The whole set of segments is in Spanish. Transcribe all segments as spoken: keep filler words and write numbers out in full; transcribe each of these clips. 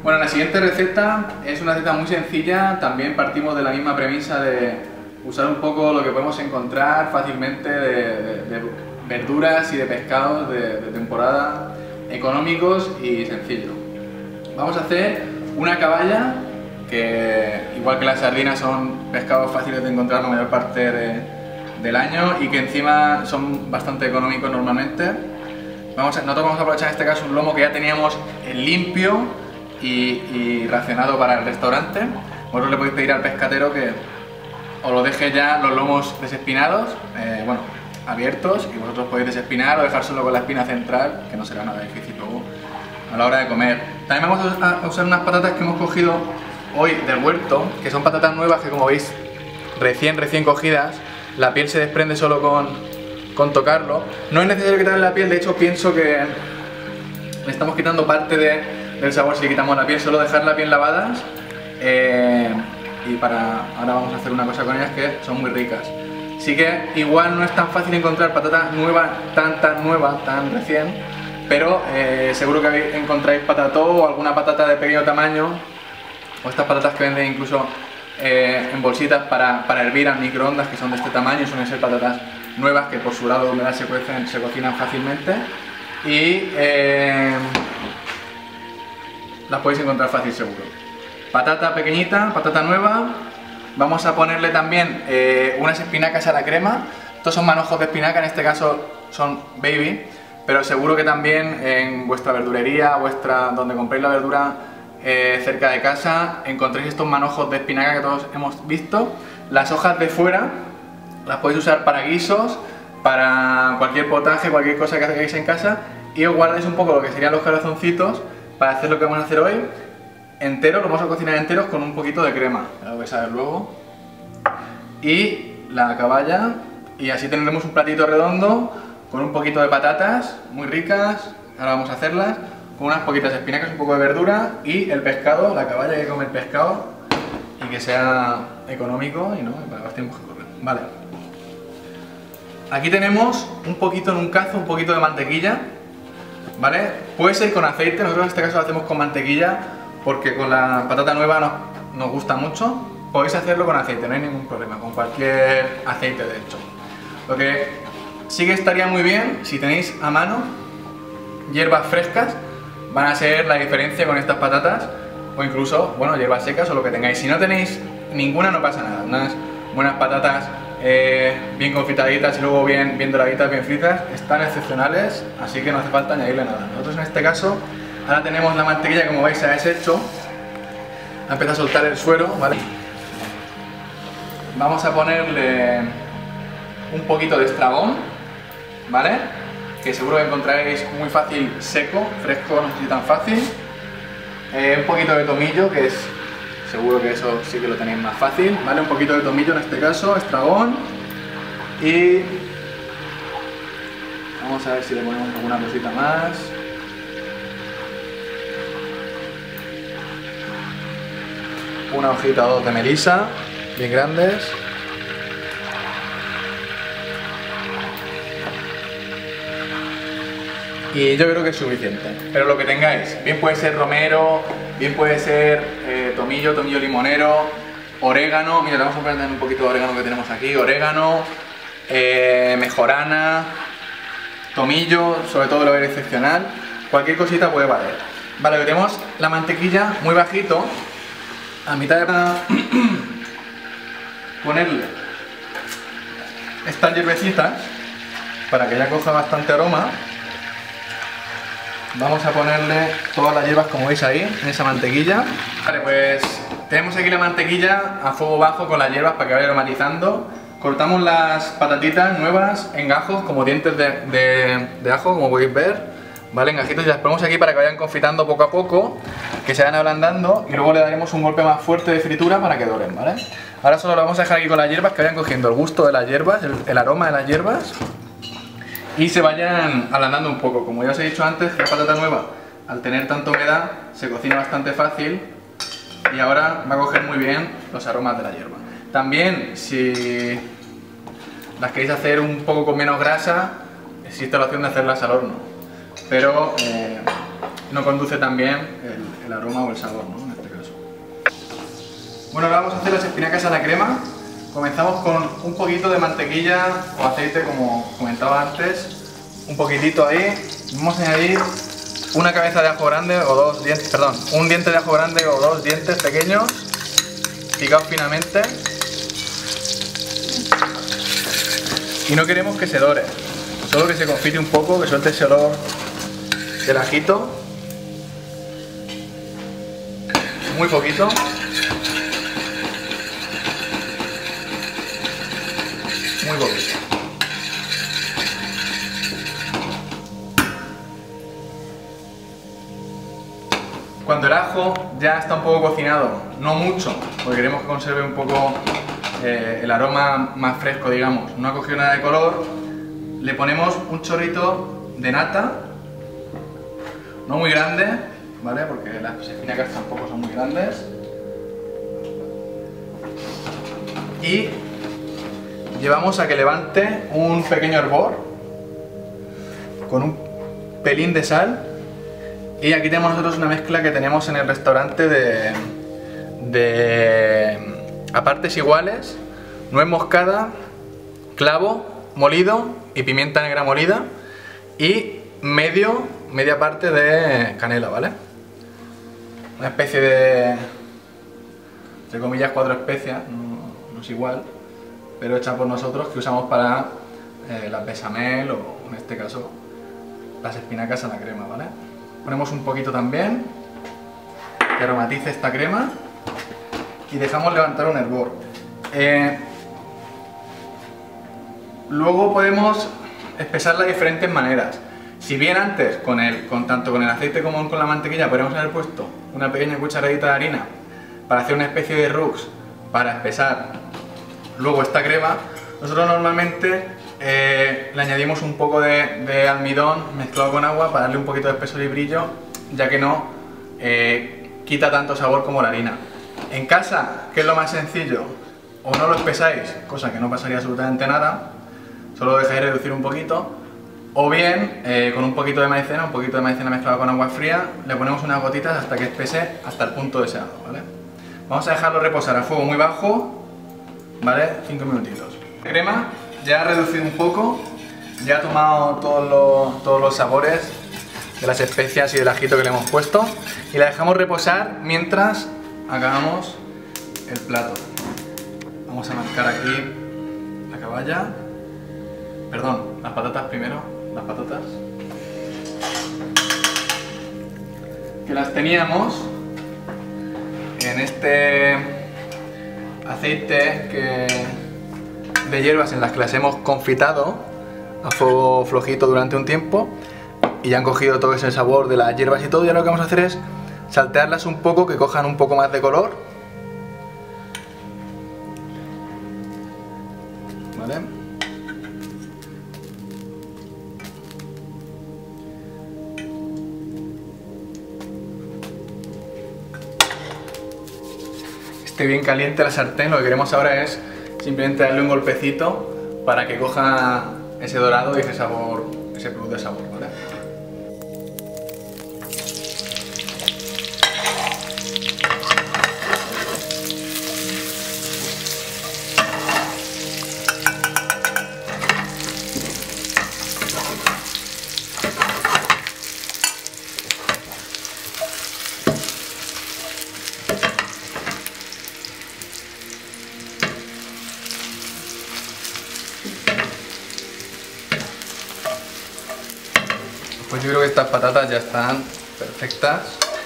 Bueno, la siguiente receta es una receta muy sencilla, también partimos de la misma premisa de usar un poco lo que podemos encontrar fácilmente de, de, de verduras y de pescados de, de temporada, económicos y sencillos. Vamos a hacer una caballa, que igual que las sardinas son pescados fáciles de encontrar la mayor parte de, del año y que encima son bastante económicos normalmente. Vamos a, nosotros vamos a aprovechar en este caso un lomo que ya teníamos limpio y, y racionado para el restaurante. Vosotros le podéis pedir al pescatero que os lo deje ya los lomos desespinados, eh, bueno, abiertos, y vosotros podéis desespinar o dejar solo con la espina central, que no será nada difícil luego a la hora de comer. También vamos a usar unas patatas que hemos cogido hoy del huerto, que son patatas nuevas que, como veis, recién recién cogidas. La piel se desprende solo con, con tocarlo. No es necesario quitarle la piel, de hecho pienso que le estamos quitando parte de, del sabor si le quitamos la piel, solo dejar la piel lavadas. Eh, y para ahora vamos a hacer una cosa con ellas que son muy ricas. Sí que igual no es tan fácil encontrar patatas nuevas, tan tan nuevas, tan recién, pero eh, seguro que encontráis patató o alguna patata de pequeño tamaño, o estas patatas que venden incluso eh, en bolsitas para, para hervir al microondas, que son de este tamaño, suelen ser patatas nuevas que por su grado de humedad se, cuecen, se cocinan fácilmente y eh, las podéis encontrar fácil seguro. Patata pequeñita, patata nueva. Vamos a ponerle también eh, unas espinacas a la crema. Estos son manojos de espinaca, en este caso son baby, pero seguro que también en vuestra verdulería, vuestra, donde compréis la verdura eh, cerca de casa, encontréis estos manojos de espinaca que todos hemos visto. Las hojas de fuera las podéis usar para guisos, para cualquier potaje, cualquier cosa que hagáis en casa, y os guardáis un poco lo que serían los corazoncitos para hacer lo que vamos a hacer hoy. Enteros, los vamos a cocinar enteros con un poquito de crema, ya lo vais a ver luego. Y la caballa, y así tendremos un platito redondo con un poquito de patatas muy ricas, ahora vamos a hacerlas, con unas poquitas espinacas, un poco de verdura y el pescado, la caballa, hay que comer pescado y que sea económico y no, para los tiempos que corren. Vale. Aquí tenemos un poquito en un cazo, un poquito de mantequilla, ¿vale? Puede ser con aceite, nosotros en este caso lo hacemos con mantequilla porque con la patata nueva nos, nos gusta mucho. Podéis hacerlo con aceite, no hay ningún problema, con cualquier aceite de hecho. Lo que sí que estaría muy bien, si tenéis a mano hierbas frescas, van a ser la diferencia con estas patatas, o incluso, bueno, hierbas secas o lo que tengáis. Si no tenéis ninguna no pasa nada, unas buenas patatas eh, bien confitaditas y luego bien, bien doraditas, bien fritas, están excepcionales, así que no hace falta añadirle nada. Nosotros en este caso, ahora tenemos la mantequilla, como veis, se ha deshecho, ha empezado a soltar el suero, ¿vale? Vamos a ponerle un poquito de estragón, ¿vale? Que seguro que encontraréis muy fácil seco, fresco no sé si tan fácil. Eh, un poquito de tomillo, que es seguro que eso sí que lo tenéis más fácil, ¿vale? Un poquito de tomillo en este caso, estragón. Y vamos a ver si le ponemos alguna cosita más. Una hojita o dos de melisa, bien grandes. Y yo creo que es suficiente, pero lo que tengáis, bien puede ser romero, bien puede ser eh, tomillo, tomillo limonero, orégano, mira, vamos a poner un poquito de orégano que tenemos aquí, orégano, eh, mejorana, tomillo, sobre todo lo ver excepcional, cualquier cosita puede valer. Vale, tenemos la mantequilla muy bajito, a mitad de ponerle estas hierbecitas para que ya coja bastante aroma. Vamos a ponerle todas las hierbas como veis ahí, en esa mantequilla. Vale, pues tenemos aquí la mantequilla a fuego bajo con las hierbas para que vaya aromatizando. Cortamos las patatitas nuevas en gajos, como dientes de, de, de ajo, como podéis ver. Vale, en gajitos, y las ponemos aquí para que vayan confitando poco a poco, que se vayan ablandando, y luego le daremos un golpe más fuerte de fritura para que doren, ¿vale? Ahora solo lo vamos a dejar aquí con las hierbas, que vayan cogiendo el gusto de las hierbas, el, el aroma de las hierbas, y se vayan ablandando un poco. Como ya os he dicho antes, la patata nueva, al tener tanta humedad, se cocina bastante fácil y ahora va a coger muy bien los aromas de la hierba. También, si las queréis hacer un poco con menos grasa, existe la opción de hacerlas al horno, pero eh, no conduce tan bien el, el aroma o el sabor, ¿no? En este caso. Bueno, ahora vamos a hacer las espinacas a la crema. Comenzamos con un poquito de mantequilla o aceite, como comentaba antes, un poquitito ahí. Vamos a añadir una cabeza de ajo grande o dos dientes, perdón, un diente de ajo grande o dos dientes pequeños, picados finamente. Y no queremos que se dore, solo que se confite un poco, que suelte ese olor del ajito. Muy poquito. Muy poquito. Cuando el ajo ya está un poco cocinado, no mucho, porque queremos que conserve un poco eh, el aroma más fresco, digamos, no ha cogido nada de color, le ponemos un chorrito de nata, no muy grande, ¿vale? Porque las espinacas tampoco son muy grandes. Y llevamos a que levante un pequeño hervor con un pelín de sal. Y aquí tenemos nosotros una mezcla que tenemos en el restaurante de, de a partes iguales, nuez moscada, clavo molido y pimienta negra molida y medio, media parte de canela, ¿vale? Una especie de, entre comillas, cuatro especias, no, no es igual, pero hecha por nosotros, que usamos para eh, la bechamel o en este caso las espinacas a la crema, ¿vale? Ponemos un poquito también que aromatice esta crema y dejamos levantar un hervor. Eh, luego podemos espesarla de diferentes maneras. Si bien antes, con el, con, tanto con el aceite como con la mantequilla, podríamos haber puesto una pequeña cucharadita de harina para hacer una especie de roux para espesar luego esta crema, nosotros normalmente eh, le añadimos un poco de, de almidón mezclado con agua para darle un poquito de espesor y brillo, ya que no eh, quita tanto sabor como la harina. En casa, ¿qué es lo más sencillo? O no lo espesáis, cosa que no pasaría absolutamente nada, solo lo dejáis reducir un poquito, o bien eh, con un poquito de maicena, un poquito de maicena mezclado con agua fría, le ponemos unas gotitas hasta que espese hasta el punto deseado, ¿vale? Vamos a dejarlo reposar a fuego muy bajo, ¿vale? cinco minutitos. La crema ya ha reducido un poco, ya ha tomado todos los, todos los sabores de las especias y del ajito que le hemos puesto y la dejamos reposar mientras acabamos el plato. Vamos a marcar aquí la caballa, perdón, las patatas primero, las patatas, que las teníamos en este aceite que, de hierbas en las que las hemos confitado a fuego flojito durante un tiempo y ya han cogido todo ese sabor de las hierbas y todo. Y ahora lo que vamos a hacer es saltearlas un poco, que cojan un poco más de color, ¿vale? Esté bien caliente la sartén, lo que queremos ahora es simplemente darle un golpecito para que coja ese dorado y ese sabor, ese plus de sabor, ¿vale? Pues yo creo que estas patatas ya están perfectas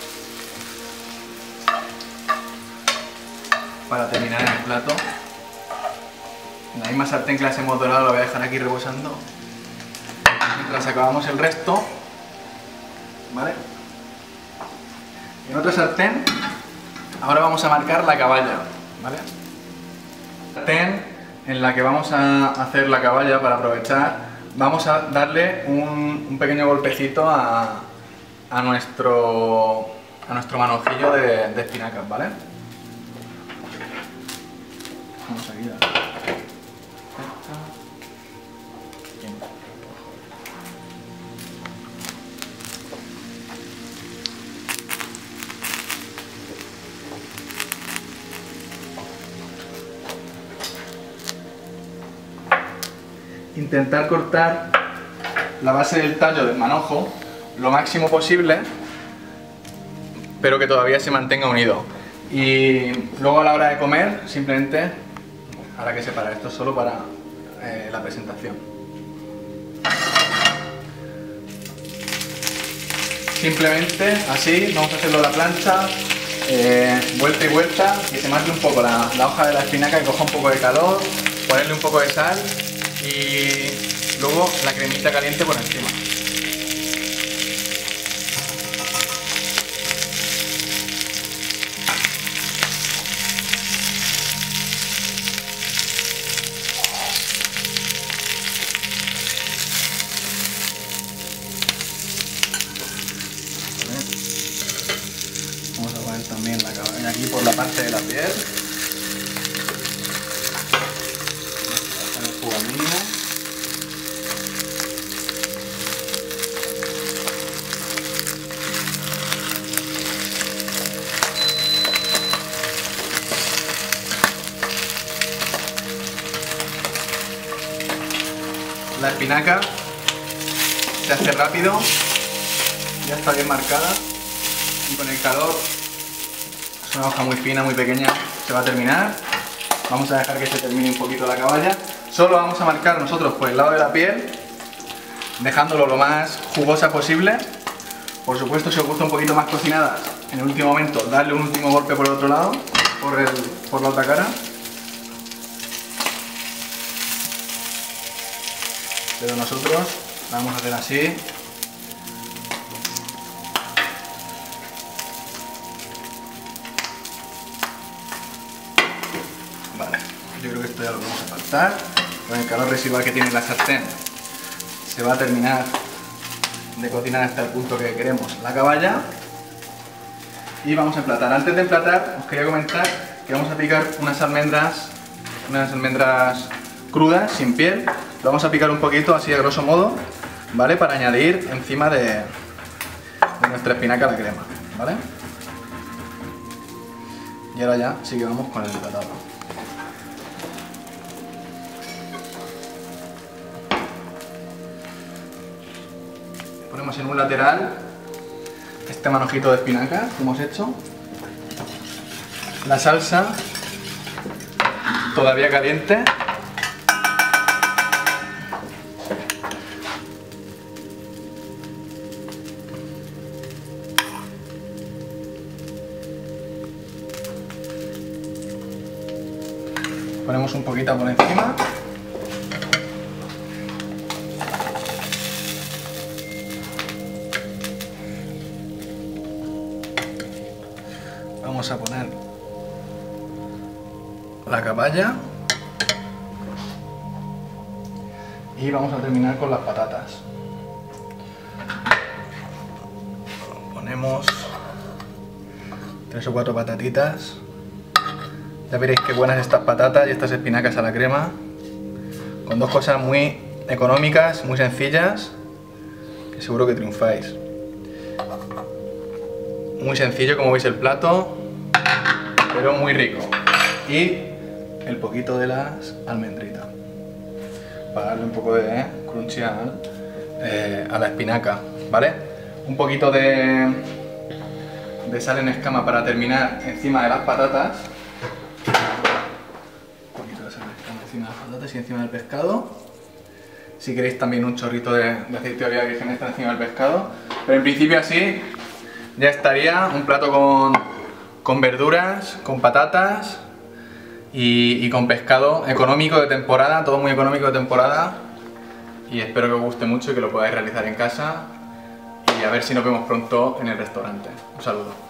para terminar en el plato. En la misma sartén que las hemos dorado la voy a dejar aquí reposando mientras acabamos el resto, ¿vale? En otra sartén ahora vamos a marcar la caballa, ¿vale? Sartén en la que vamos a hacer la caballa para aprovechar. Vamos a darle un, un pequeño golpecito a, a, nuestro, a nuestro manojillo de, de espinacas, ¿vale? Vamos aquí a dar. intentar cortar la base del tallo del manojo lo máximo posible, pero que todavía se mantenga unido. Y luego a la hora de comer, simplemente habrá que separar esto solo para eh, la presentación. Simplemente así, vamos a hacerlo a la plancha, eh, vuelta y vuelta, que se mate un poco la, la hoja de la espinaca, que coja un poco de calor, ponerle un poco de sal y luego la cremita caliente por encima. Vamos a poner también la cabaña aquí por la parte de la piel. El fuego mínimo. La espinaca se hace rápido, ya está bien marcada. Y con el calor, es una hoja muy fina, muy pequeña, se va a terminar. Vamos a dejar que se termine un poquito la caballa. Solo vamos a marcar nosotros por el lado de la piel, dejándolo lo más jugosa posible. Por supuesto, si os gusta un poquito más cocinadas, en el último momento darle un último golpe por el otro lado, por, el, por la otra cara. Pero nosotros la vamos a hacer así. Vale, yo creo que esto ya lo vamos a faltar. Con el calor residual que tiene la sartén se va a terminar de cocinar hasta el punto que queremos la caballa. Y vamos a emplatar. Antes de emplatar os quería comentar que vamos a picar unas almendras, unas almendras crudas, sin piel. Lo vamos a picar un poquito así a grosso modo, ¿vale? Para añadir encima de, de nuestra espinaca la crema, ¿vale? Y ahora ya sí que vamos con el emplatado. Ponemos en un lateral este manojito de espinaca que hemos hecho, la salsa todavía caliente, ponemos un poquito por encima. Vamos a poner la caballa y vamos a terminar con las patatas. Ponemos tres o cuatro patatitas. Ya veréis qué buenas estas patatas y estas espinacas a la crema, con dos cosas muy económicas, muy sencillas, que seguro que triunfáis. Muy sencillo, como veis el plato, pero muy rico. Y el poquito de las almendritas, para darle un poco de crunchy a, eh, a la espinaca, ¿vale? Un poquito de, de sal en escama para terminar encima de las patatas. Encima de las patatas y encima del pescado. Si queréis también un chorrito de, de aceite de oliva virgen extra encima del pescado. Pero en principio así ya estaría un plato con, con verduras, con patatas y, y con pescado económico de temporada, todo muy económico de temporada. Y espero que os guste mucho y que lo podáis realizar en casa. Y a ver si nos vemos pronto en el restaurante. Un saludo.